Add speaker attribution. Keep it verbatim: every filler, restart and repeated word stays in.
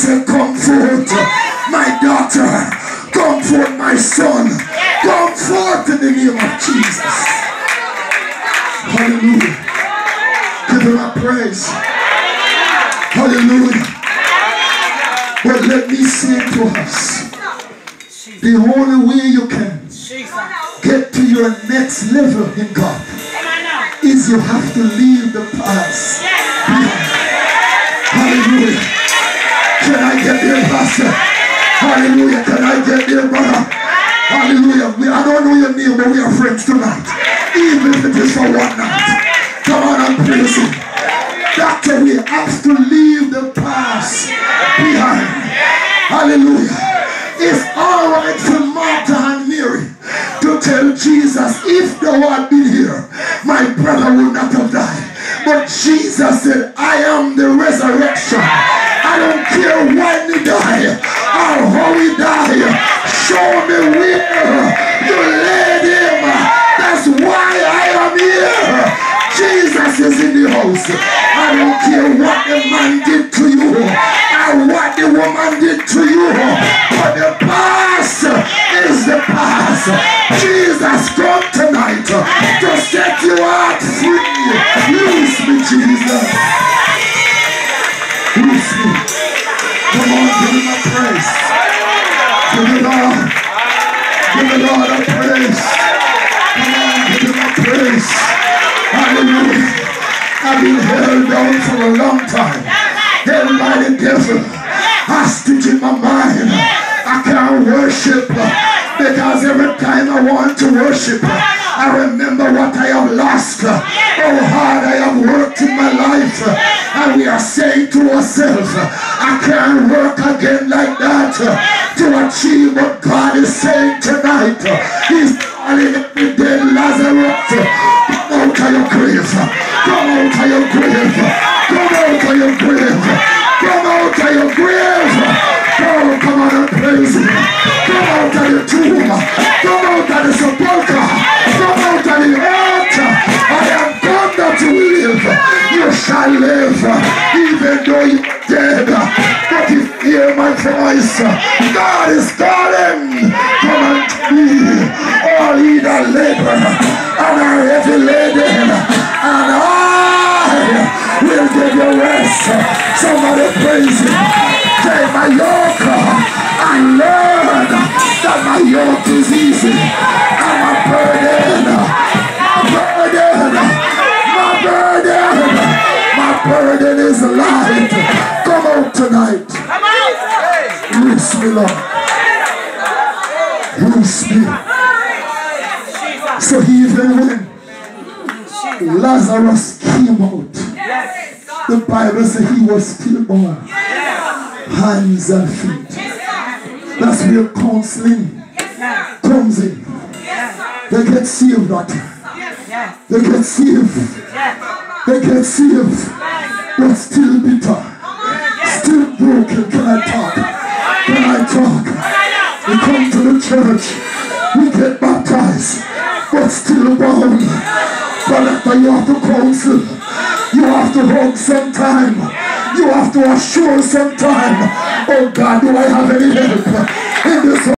Speaker 1: said, come forth, my daughter. Come forth, my son. Come forth in the name of Jesus. Hallelujah. Give him a praise. Hallelujah. But let me say to us, the only way you can get to your next level in God is you have to leave the past behind. Hallelujah. Can I get there, Pastor? Hallelujah. Can I get there, brother? Hallelujah. We, I don't know your name, but we are friends tonight. Even if it is for one night. Come on and praise him. That's why we have to leave the past behind. Hallelujah. It's alright for Martha and Mary to tell Jesus, if thou had been here, my brother would not have died. But Jesus said, I am the resurrection. I don't care when he died or how he died. Show me where you laid him. That's why I am here. Jesus is in the house. I don't care what the man did to you or what the woman did to you. But the past is the past. Jesus come tonight to set you out free. Loose me, Jesus. Loose me. Come on, give him a praise. Give the Lord. Give the Lord a praise. Come on, give him a praise. Hallelujah. I've been held down for a long time. Held by the devil. Hostage in my mind. I can't worship because every time I want to worship, I remember what I have lost. How hard I have worked in my life. And we are saying to ourselves, I can't work again like that to achieve what God is saying tonight. He's calling every day, Lazarus, come out of your grave. Come out of your grave. Come out of your grave. Come out of your grave. Oh, come on and praise him. Come out of the tomb. Come out of the sepulchre. Come out of the earth. I am God that you will live. You shall live. Even though you are dead. But if you hear my voice, God is calling. Come unto me. All ye that labor and are heavy laden. And I will give you rest. Somebody praise him. Take my yoke and learn that my yoke is easy and my burden, my burden, my burden, my burden is light. Come out tonight. Loose me, Lord. Loose me. So even when Lazarus came out, the Bible says he was still born. Hands and feet. That's where counseling comes in. They get saved, doctor. They get saved. They get saved. But still bitter. Still broken. Can I talk? Can I talk? We come to the church. We get baptized. But still bound. But after you have to counsel. You have to hug sometime. You have to assure sometime. Oh God, do I have any help in this